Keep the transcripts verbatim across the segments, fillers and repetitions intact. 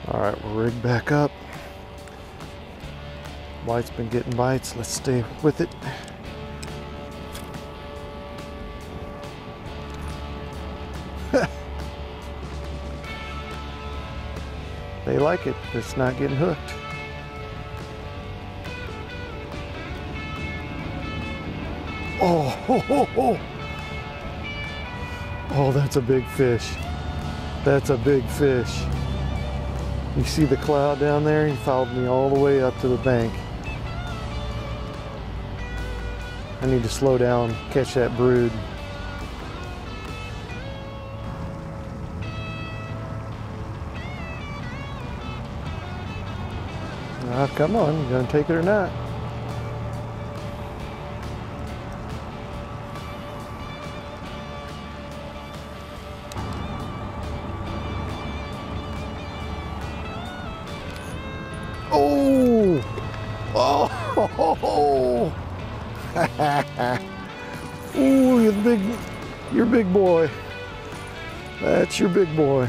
All right, we're rigged back up. White's been getting bites. Let's stay with it. They like it. It's not getting hooked. Oh, ho, ho, ho. Oh, that's a big fish. That's a big fish. You see the cloud down there? He followed me all the way up to the bank. I need to slow down, catch that brood. Ah, come on, you gonna take it or not? Oh! Oh! Ooh, you're big, you're big boy. That's your big boy.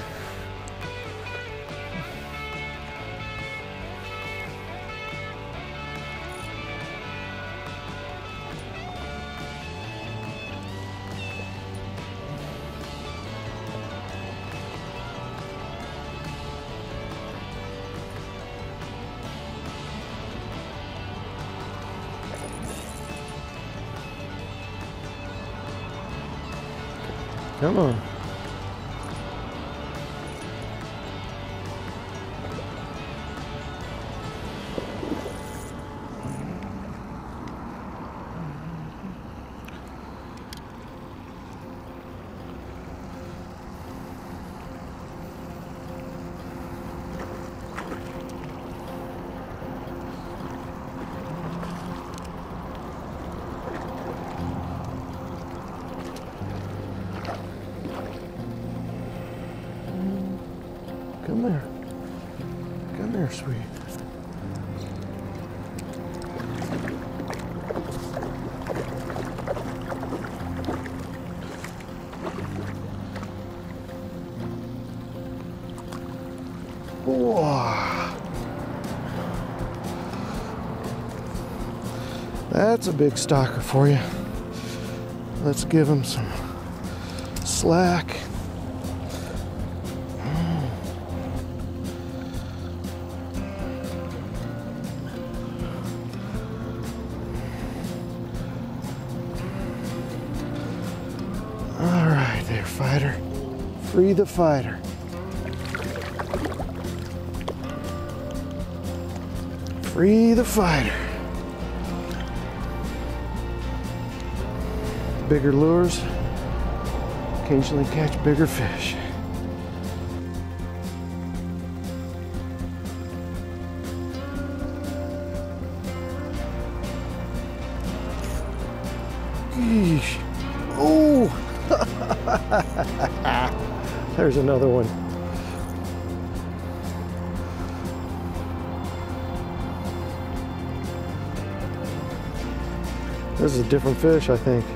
Come on. Come there. Come there, sweet. Whoa. That's a big stalker for you. Let's give him some slack. Fighter, free the fighter. Free the fighter. Bigger lures occasionally catch bigger fish. Eesh. Oh! There's another one. This is a different fish, I think.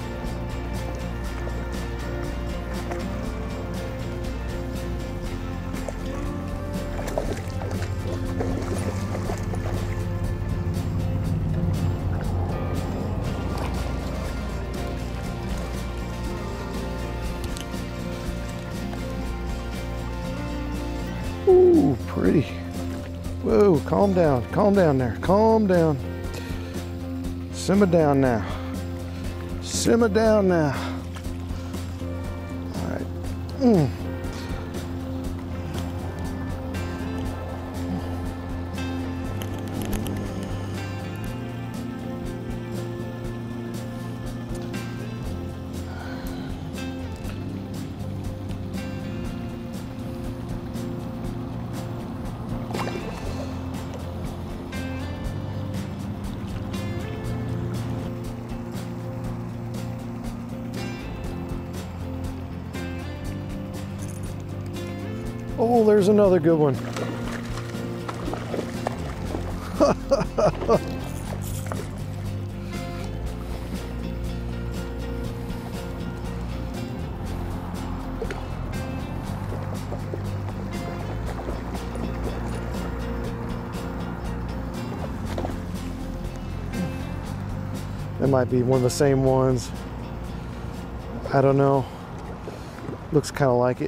Ooh, pretty. Whoa, calm down, calm down there, calm down. Simmer down now. Simmer down now. All right. Mm. Oh, there's another good one. It might be one of the same ones. I don't know. Looks kind of like it.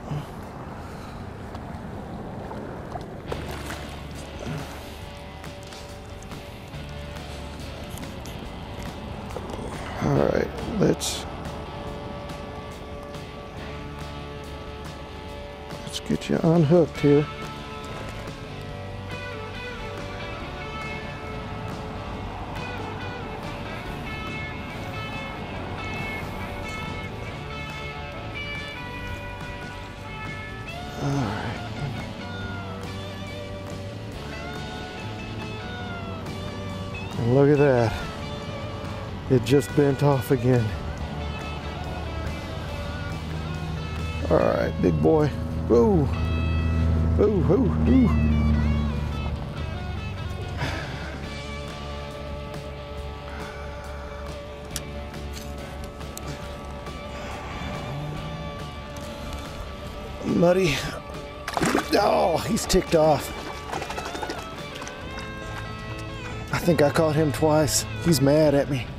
All right, let's let's get you unhooked here. All right. And look at that. It just bent off again. All right, big boy. Ooh. Ooh, ooh, ooh. Muddy. Oh, he's ticked off. I think I caught him twice. He's mad at me.